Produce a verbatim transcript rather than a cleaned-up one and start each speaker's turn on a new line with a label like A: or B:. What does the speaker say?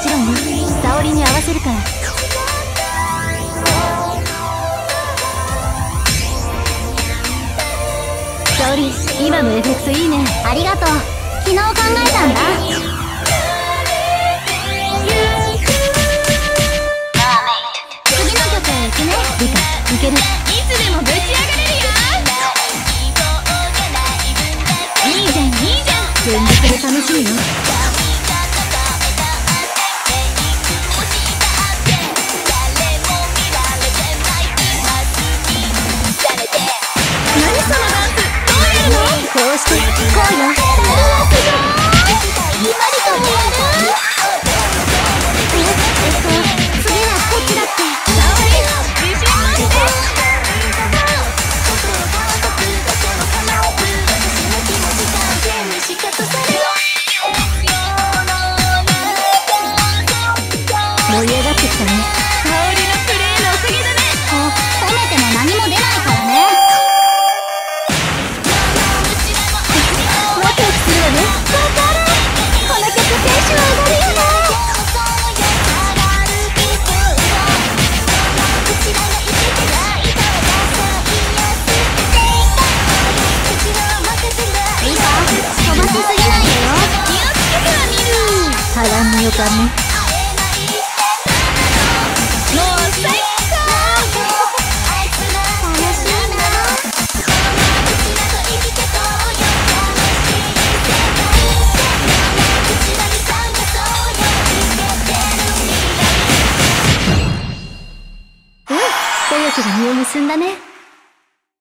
A: ちろんよ。沙織に合わせるから。沙織、今のエフェクトいいね。
B: ありがとう。昨日考えたんだ。次の曲へ行くね。
A: リカ、いける。
B: いつでもぶち上がれるよ。いいじゃんいいじゃん。
A: 全力で楽しいよ。
B: 何そのダンス、どうやるの？
A: こうして、こうよ。
B: ゆまりともやる？え、えっと、次はこっちだって。沙織、自信持って。
A: 盛り上がってきたね。
B: 沙織のプレーのおかげだね。褒めても何も出ないからね。
A: ワクワクするわね。
B: わかる。この曲テンション上がるよね。いいか、飛ばしすぎないでよ。気をつけてはみる。
A: 波乱の予感ね。
B: もう最高。楽しいな。
A: うん、努力が実を結んだね。